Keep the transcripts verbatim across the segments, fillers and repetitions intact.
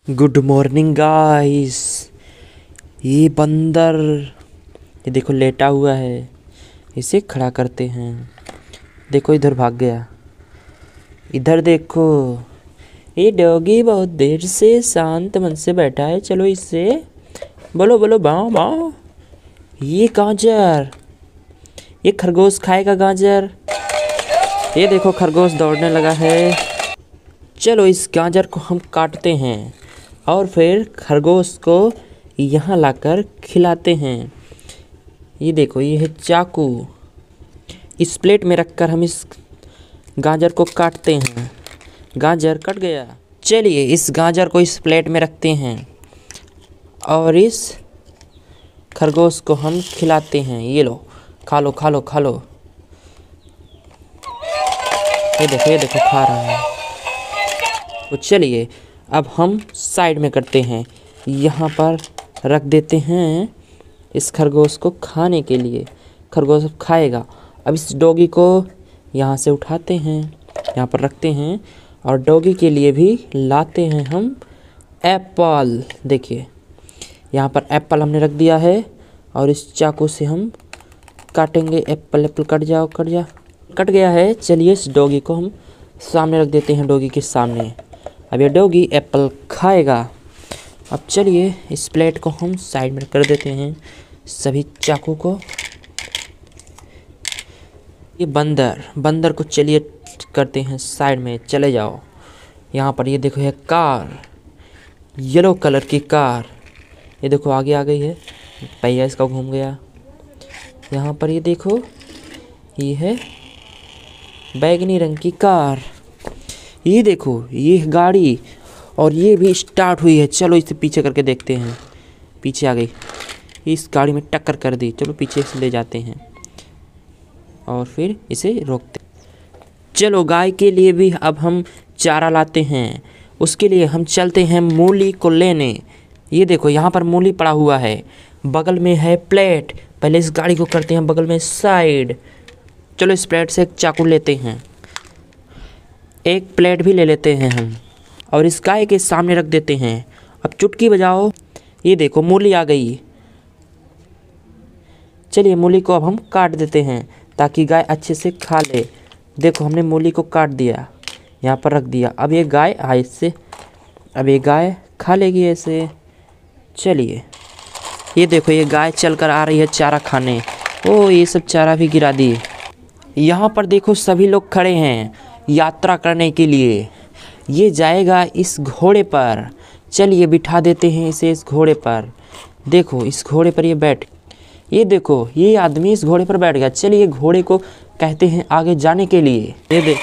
Good morning guys. ये बंदर, ये देखो लेटा हुआ है, इसे खड़ा करते हैं। देखो इधर भाग गया, इधर देखो। ये डॉगी बहुत देर से शांत मन से बैठा है, चलो इससे बोलो बोलो बाओ बाओ। ये गाजर, ये खरगोश खाएगा गाजर। ये देखो खरगोश दौड़ने लगा है। चलो इस गाजर को हम काटते हैं और फिर खरगोश को यहाँ लाकर खिलाते हैं। ये देखो, ये है चाकू। इस प्लेट में रखकर हम इस गाजर को काटते हैं। गाजर कट गया। चलिए इस गाजर को इस प्लेट में रखते हैं और इस खरगोश को हम खिलाते हैं। ये लो, खा लो खा लो खा लो। ये देखो ये देखो खा रहा है। तो चलिए अब हम साइड में करते हैं, यहाँ पर रख देते हैं इस खरगोश को खाने के लिए। खरगोश खाएगा। अब इस डॉगी को यहाँ से उठाते हैं, यहाँ पर रखते हैं और डॉगी के लिए भी लाते हैं हम एप्पल। देखिए यहाँ पर एप्पल हमने रख दिया है और इस चाकू से हम काटेंगे। एप्पल एप्पल कट जाओ कट जा कट गया है। चलिए इस डॉगी को हम सामने रख देते हैं, डॉगी के सामने। अब ये डॉगी एप्पल खाएगा। अब चलिए इस प्लेट को हम साइड में कर देते हैं, सभी चाकू को। ये बंदर बंदर को चलिए करते हैं साइड में, चले जाओ। यहाँ पर ये देखो है कार, येलो कलर की कार। ये देखो आगे आ गई है, पहिया इसका घूम गया। यहाँ पर ये देखो, ये है बैगनी रंग की कार। ये देखो ये गाड़ी, और ये भी स्टार्ट हुई है। चलो इसे पीछे करके देखते हैं। पीछे आ गई, इस गाड़ी में टक्कर कर दी। चलो पीछे से ले जाते हैं और फिर इसे रोकते। चलो गाय के लिए भी अब हम चारा लाते हैं। उसके लिए हम चलते हैं मूली को लेने। ये देखो यहाँ पर मूली पड़ा हुआ है, बगल में है प्लेट। पहले इस गाड़ी को करते हैं बगल में साइड। चलो इस प्लेट से एक चाकू लेते हैं, एक प्लेट भी ले लेते हैं हम और इस गाय के सामने रख देते हैं। अब चुटकी बजाओ। ये देखो मूली आ गई। चलिए मूली को अब हम काट देते हैं ताकि गाय अच्छे से खा ले। देखो हमने मूली को काट दिया, यहाँ पर रख दिया। अब ये गाय आए से अब ये गाय खा लेगी ऐसे। चलिए ये देखो ये गाय चलकर आ रही है चारा खाने। ओ ये सब चारा भी गिरा दी। यहाँ पर देखो सभी लोग खड़े हैं यात्रा करने के लिए। ये जाएगा इस घोड़े पर। चलिए बिठा देते हैं इसे इस घोड़े पर। देखो इस घोड़े पर ये बैठ, ये देखो ये आदमी इस घोड़े पर बैठ गया। चलिए घोड़े को कहते हैं आगे जाने के लिए। ये देख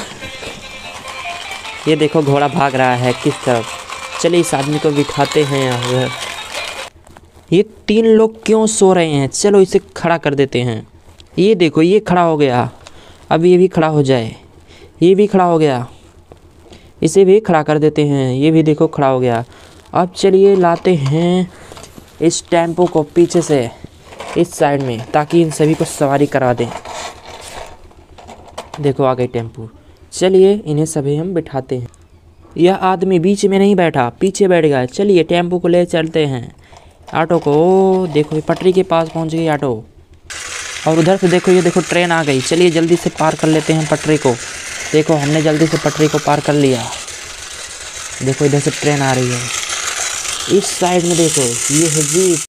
ये देखो घोड़ा भाग रहा है किस तरफ। चलिए इस आदमी को बिठाते हैं यहाँ। ये तीन लोग क्यों सो रहे हैं, चलो इसे खड़ा कर देते हैं। ये देखो ये खड़ा हो गया, अब ये भी खड़ा हो जाए। ये भी खड़ा हो गया, इसे भी खड़ा कर देते हैं। ये भी देखो खड़ा हो गया। अब चलिए लाते हैं इस टेम्पो को पीछे से इस साइड में, ताकि इन सभी को सवारी करा दें। देखो आ गई टेम्पो। चलिए इन्हें सभी हम बिठाते हैं। यह आदमी बीच में नहीं बैठा, पीछे बैठ गया। चलिए टेम्पो को ले चलते हैं। ऑटो को देखो पटरी के पास पहुंच गई ऑटो, और उधर से देखो ये देखो ट्रेन आ गई। चलिए जल्दी से पार कर लेते हैं पटरी को। देखो हमने जल्दी से पटरी को पार कर लिया। देखो इधर से ट्रेन आ रही है। इस साइड में देखो ये है जीप।